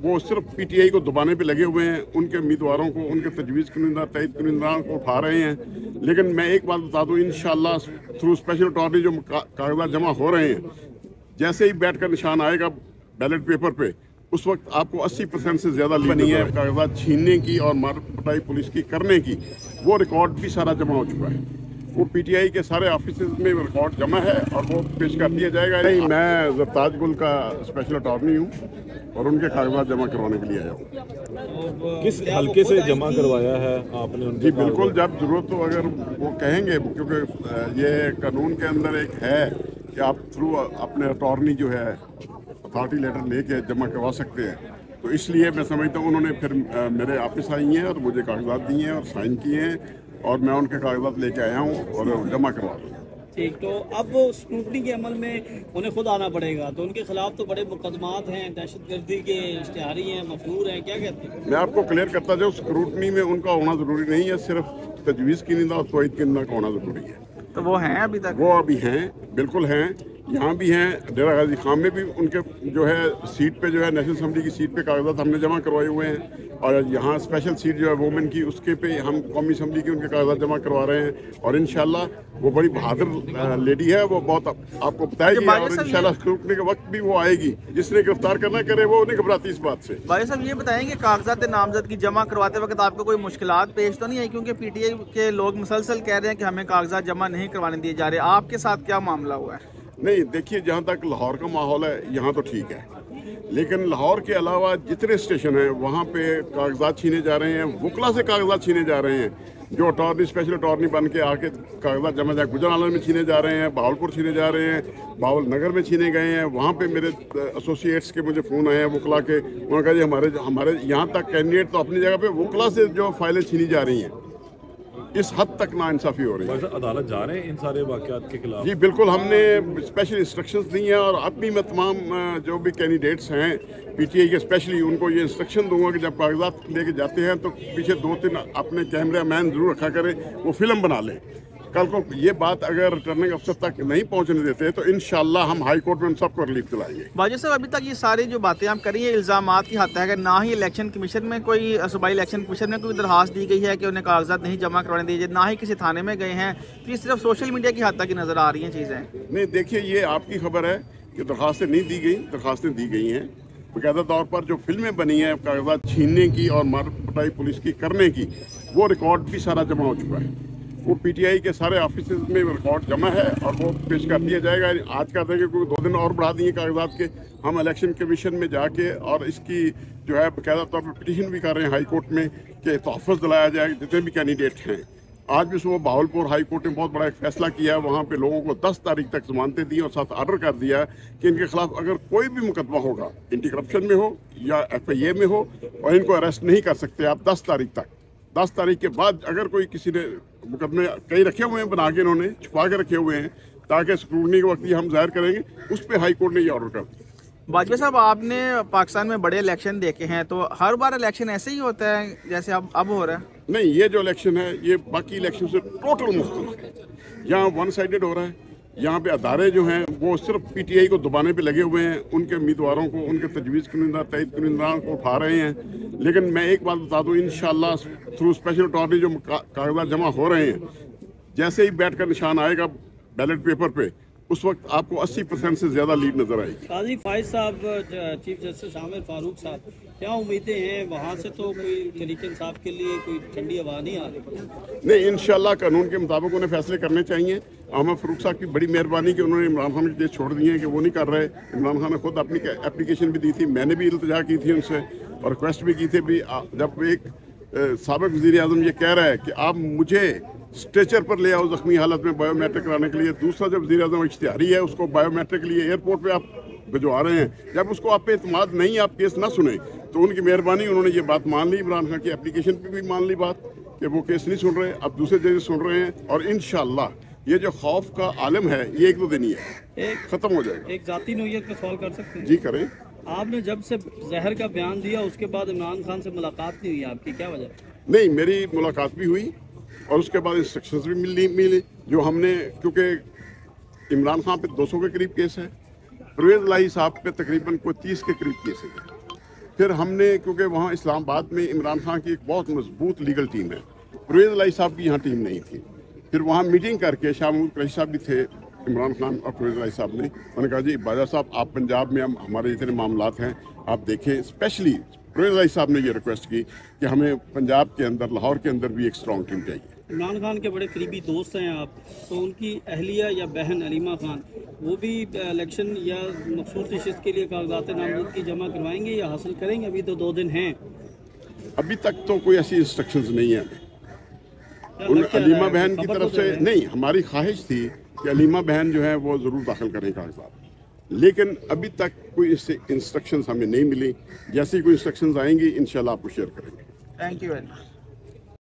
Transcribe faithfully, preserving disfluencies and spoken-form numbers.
वो सिर्फ पीटीआई को दबाने पे लगे हुए हैं, उनके उम्मीदवारों को, उनके तजवीज़ कुनिंदा तइद कुनिंदा को उठा रहे हैं। लेकिन मैं एक बात बता दूं, इंशाल्लाह थ्रू स्पेशल अटॉर्नी जो कागजात जमा हो रहे हैं, जैसे ही बैठ का निशान आएगा बैलेट पेपर पे, उस वक्त आपको अस्सी परसेंट से ज़्यादा बनी है कागजात छीनने की और मार पिटाई पुलिस की करने की। वो रिकॉर्ड भी सारा जमा हो चुका है, वो पीटीआई के सारे ऑफिस में रिकॉर्ड जमा है और वो पेश कर दिया जाएगा। नहीं, मैं ज़रताज गुल का स्पेशल अटॉर्नी हूँ और उनके कागजात जमा करवाने के लिए आया हूँ। किस हल्के से जमा करवाया है आपने? जी बिल्कुल, जब ज़रूरत हो अगर वो कहेंगे, क्योंकि ये कानून के अंदर एक है कि आप थ्रू अपने अटॉर्नी जो है अथॉरिटी लेटर लेके जमा करवा सकते हैं। तो इसलिए मैं समझता हूँ उन्होंने फिर मेरे ऑफिस आई हैं और मुझे कागजात दिए हैं और साइन किए हैं और मैं उनके कागजात लेके आया हूँ और जमा करवा दूँ। ठीक, तो अब स्क्रूटनी के अमल में उन्हें खुद आना पड़ेगा, तो उनके खिलाफ तो बड़े मुकदमात हैं, दहशतगर्दी के इश्तिहारी हैं, मफरूर हैं, क्या कहते हैं? मैं आपको क्लियर करता जाऊँ, स्क्रूटनी में उनका होना ज़रूरी नहीं है, सिर्फ तजवीज़ की निंदा और तौहीद की निंदा का होना ज़रूरी है। तो वो हैं अभी तक? वो अभी हैं, बिल्कुल हैं, यहाँ भी हैं। डेरा गाजी खान में भी उनके जो है सीट पे जो है नेशनल असम्बली की सीट पे कागजात हमने जमा करवाए हुए हैं और यहाँ स्पेशल सीट जो है वुमेन की, उसके पे हम कौमी असम्बली के उनके कागजात जमा करवा रहे हैं। और इंशाल्लाह वो बड़ी बहादुर लेडी है, वो बहुत आपको बताएगी और इंशाल्लाह स्क्रूटनी के वक्त भी वो आएगी। जिसने गिरफ्तार करना करे वो नहीं घबराती इस बात से। भाई साहब ये बताएंगे कागजात नामजद की जमा करवाते वक्त आपको कोई मुश्किलात पेश तो नहीं आई? क्योंकि पीटीआई के लोग मुसलसल कह रहे हैं कि हमें कागजात जमा नहीं करवाने दिए जा रहे, आपके साथ क्या मामला हुआ है? नहीं, देखिए, जहाँ तक लाहौर का माहौल है यहाँ तो ठीक है, लेकिन लाहौर के अलावा जितने स्टेशन हैं वहाँ पे कागजात छीने जा रहे हैं, वकला से कागजात छीने जा रहे हैं। जो अटॉर्नी स्पेशल अटॉर्नी बन के आके कागजात जमा जा गुजरांवाला में छीने जा रहे हैं, बहावलपुर छीने जा रहे हैं, बावल नगर में छीने गए हैं। वहाँ पे मेरे एसोसिएट्स के मुझे फ़ोन आए हैं वकला के, उन्होंने कहा जी हमारे हमारे यहाँ तक कैंडिडेट तो अपनी जगह पे वकला से जो फाइलें छीनी जा रही हैं, इस हद तक नाइंसाफ़ी हो रही है। अदालत जा रहे हैं इन सारे वाक़यात के खिलाफ? जी बिल्कुल, हमने स्पेशल इंस्ट्रक्शंस दी हैं और अब भी मैं तमाम जो भी कैंडिडेट्स हैं पीटीआई के स्पेशली उनको ये इंस्ट्रक्शन दूंगा कि जब कागजात लेके जाते हैं तो पीछे दो तीन अपने कैमरा मैन जरूर रखा करें, वो फिल्म बना लें। कल को ये बात अगर रिटर्निंग अफसर तक नहीं पहुंचने देते तो इंशाल्लाह हम हाई कोर्ट में उन सबको रिलीफ दिलाएंगे। बाजी साहब, अभी तक ये सारी जो बातें आप करिए इल्ज़ामात की हद है, ना ही इलेक्शन कमीशन में कोई सूबाई इलेक्शन कमीशन में कोई दरखास्त दी गई है कि उन्हें कागजात नहीं जमा करवाने दीजिए, ना ही किसी थाने में गए हैं, तो ये सिर्फ सोशल मीडिया की हद तक ही नज़र आ रही हैं चीज़ें। नहीं, देखिए, ये आपकी खबर है कि दरखास्तें नहीं दी गई, दरखास्तें दी गई हैं बाकायदा तौर पर। जो फिल्में बनी हैं कागजात छीनने की और मार पिटाई पुलिस की करने की, वो रिकॉर्ड भी सारा जमा हो चुका है, वो पीटीआई के सारे ऑफिस में रिकॉर्ड जमा है और वो पेश कर दिया जाएगा। आज का देंगे क्योंकि दो दिन और बढ़ा दिए कागजात के, हम इलेक्शन कमीशन में जाके और इसकी जो है बाकायदा तौर पर पिटीशन भी कर रहे हैं हाई कोर्ट में कि तहफ़्फ़ुज़ दिलाया जाए जितने भी कैंडिडेट हैं। आज भी सुबह बहावलपुर हाई कोर्ट ने बहुत बड़ा एक फैसला किया है, वहाँ पे लोगों को दस तारीख तक जमानतें दी और साथ आर्डर कर दिया कि इनके खिलाफ अगर कोई भी मुकदमा होगा, एंटी करप्शन में हो या एफ आई ए में हो, और इनको अरेस्ट नहीं कर सकते आप दस तारीख तक। दस तारीख के बाद अगर कोई किसी ने मुकदमे कई रखे हुए हैं बना के, इन्होंने छुपा के रखे हुए हैं ताकि स्क्रूटनी के वक्त ही हम जाहिर करेंगे, उस पर हाई कोर्ट ने ये ऑर्डर कर दिया। बाजवा साहब, आपने पाकिस्तान में बड़े इलेक्शन देखे हैं, तो हर बार इलेक्शन ऐसे ही होता है जैसे अब अब हो रहा है? नहीं, ये जो इलेक्शन है ये बाकी इलेक्शन से टोटल मुख्तलिफ है। यहाँ वन साइडेड हो रहा है, यहाँ पे अदारे जो हैं वो सिर्फ पीटीआई को दबाने पे लगे हुए हैं, उनके उम्मीदवारों को, उनके तजवीज़ कुनिंदा तइद कुनिंदा को उठा रहे हैं। लेकिन मैं एक बात बता दूँ, इंशाल्लाह थ्रू स्पेशल अटॉर्नी जो कागजात जमा हो रहे हैं, जैसे ही बैठ का निशान आएगा बैलेट पेपर पे, उस वक्त आपको अस्सी परसेंट से ज़्यादा लीड नजर आएगी। काजी फाइज साहब, चीफ जस्टिस आमिर फारूक साहब, क्या उम्मीदें हैं वहाँ से? तो कोई तरीके इंसाफ के लिए कोई ठंडी हवा नहीं आ रही? नहीं, इंशाल्लाह कानून के मुताबिक उन्हें फैसले करने चाहिए। आमिर फारूक साहब की बड़ी मेहरबानी कि उन्होंने इमरान खान के केस छोड़ दिए हैं कि वो नहीं कर रहे। इमरान खान ने खुद अपनी एप्लीकेशन भी दी थी, मैंने भी इल्तजा की थी उनसे और रिक्वेस्ट भी की थी भी। जब एक साबिक वज़ीर आज़म ये कह रहा है कि आप मुझे स्ट्रेचर पर ले आओ जख्मी हालत में बायोमेट्रिक कराने के लिए, दूसरा जब वज़ीर आज़म इश्तिहारी है उसको बायोमेट्रिक के लिए एयरपोर्ट पे आप भिजवा रहे हैं, जब उसको आप पे एतमाद नहीं, आप केस ना सुने, तो उनकी मेहरबानी उन्होंने ये बात मान ली। इमरान खान की एप्लीकेशन पे भी मान ली बात कि वो केस नहीं सुन रहे, अब दूसरे जजेस सुन रहे हैं और इंशाल्लाह ये जो खौफ का आलम है ये एक दो दिन ही है, एक खत्म हो जाएगा। एक जाती नोयत में सवाल कर सकते हैं? जी करें। आपने जब से जहर का बयान दिया उसके बाद इमरान खान से मुलाकात नहीं हुई आपकी, क्या वजह? नहीं, मेरी मुलाकात भी हुई और उसके बाद इंस्ट्रक्शंस भी मिली मिले जो हमने, क्योंकि इमरान खान पे दो सौ के करीब केस है, परवेज़ इलाही साहब पे तकरीबन कोई तीस के करीब केस है, फिर हमने, क्योंकि वहाँ इस्लामाबाद में इमरान खान की एक बहुत मजबूत लीगल टीम है, परवेज़ इलाही साहब की यहाँ टीम नहीं थी। फिर वहाँ मीटिंग करके शाह महमूद कुरैशी साहब भी थे, इमरान खान और परवेज़ इलाही साहब ने, उन्होंने कहा जी बाजा साहब आप पंजाब में हम हमारे जितने मामलात हैं आप देखें। स्पेशली परवेज़ इलाही साहब ने ये रिक्वेस्ट की कि हमें पंजाब के अंदर, लाहौर के अंदर भी एक स्ट्रॉन्ग टीम चाहिए। इमरान खान के बड़े करीबी दोस्त हैं आप, तो उनकी अहलिया या बहन अलीमा खान वो भी इलेक्शन या मखसूस नशिस्त के लिए कागजात नामजदगी जमा करवाएंगे या हासिल करेंगे? अभी तो दो दिन हैं। अभी तक तो कोई ऐसी इंस्ट्रक्शंस नहीं है हमें। उन अलीमा बहन की तरफ से नहीं, हमारी ख्वाहिश थी कि अलीमा बहन जो है वो ज़रूर दाखिल करें कागजात, लेकिन अभी तक कोई इससे इंस्ट्रक्शंस हमें नहीं मिली। जैसे ही कोई इंस्ट्रक्शंस आएंगी इंशाल्लाह आपको शेयर करेंगे। Thank you very much.